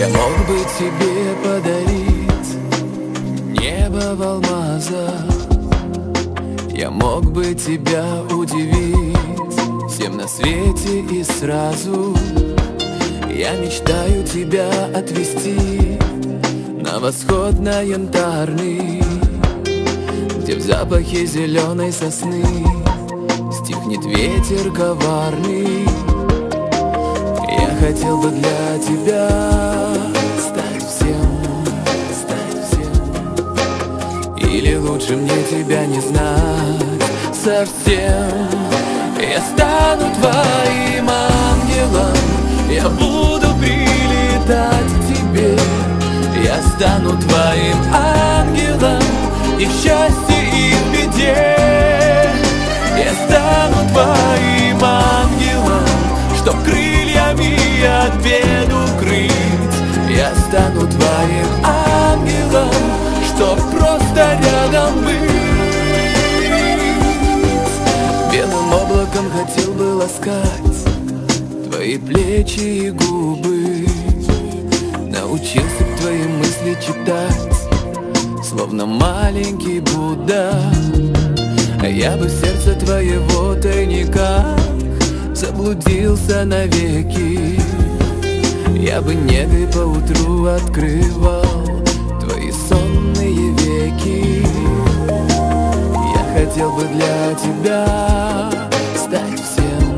Я мог бы тебе подарить небо в алмазах, я мог бы тебя удивить всем на свете и сразу. Я мечтаю тебя отвезти на восход, на Янтарный, где в запахе зеленой сосны стихнет ветер коварный. Я хотел бы для тебя стать всем, или лучше мне тебя не знать совсем. Я стану твоим ангелом, я буду прилетать к тебе. Я стану твоим ангелом и в счастье, и в беде. Я стану твоим ангелом, чтоб крыльями от бед укрыть. Я стану твоим ангелом, чтоб просто рядом быть. Белым облаком хотел бы ласкать твои плечи и губы, научился б твои мысли читать, словно маленький Будда. Я бы в сердце твоего тайника заблудился навеки. Я бы негой поутру открывал твои сонные веки. Я хотел бы для тебя стать всем,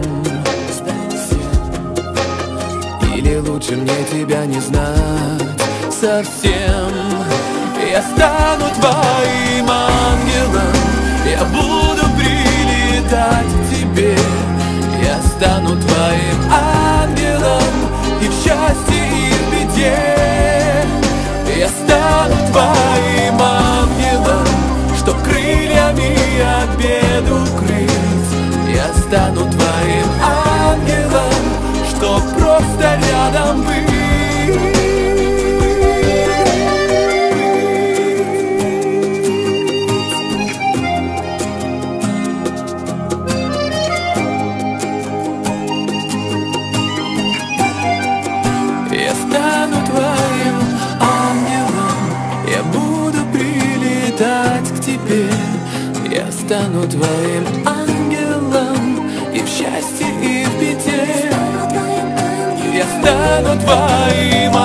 или лучше мне тебя не знать совсем. Я стану твоим ангелом, я буду прилетать к тебе. Я стану твоим ангелом и в счастье, и в беде. Я стану твоим ангелом, чтоб крыльями от бед укрыть. Я стану твоим ангелом, чтоб просто рядом быть. Я стану твоим ангелом, я буду прилетать к тебе. Я стану твоим ангелом и в счастье, и в беде. Я стану твоим